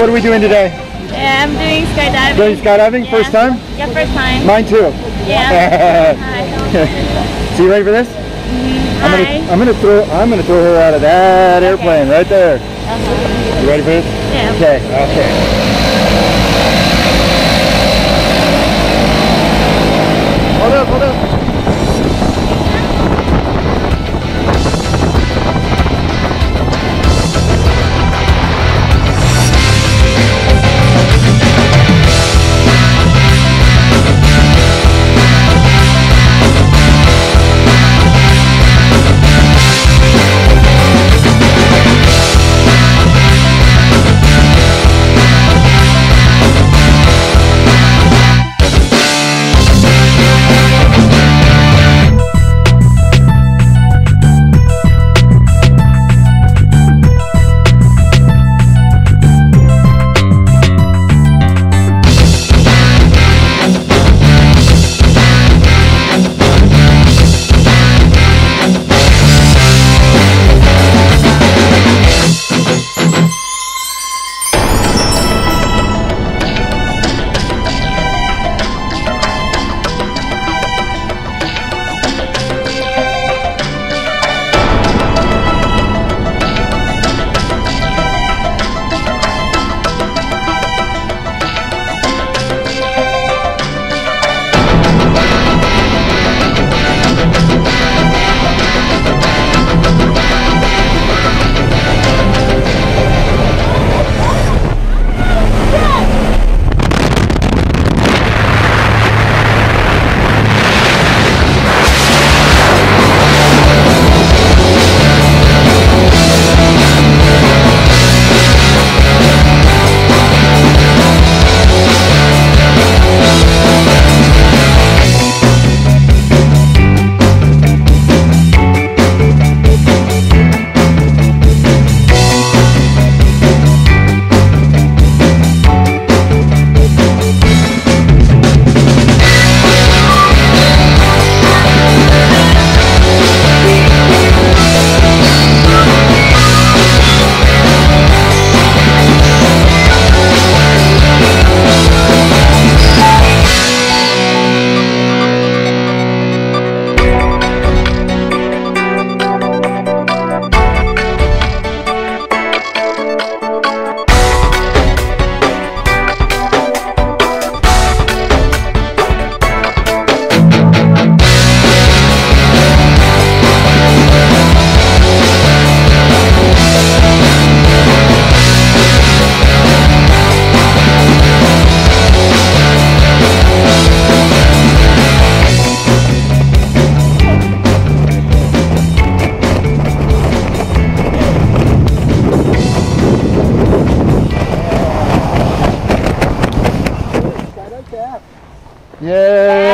what are we doing today? Yeah, I'm doing skydiving. Doing skydiving? Yeah. First time? Yeah, first time. Mine too. Yeah. Hi. So you ready for this? I'm gonna throw her out of that airplane right there. You ready for this? Yeah. Okay. Okay. Hold up, hold up.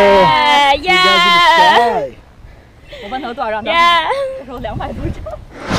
Yeah! 我问头多少张？ Yeah! 我说200多张。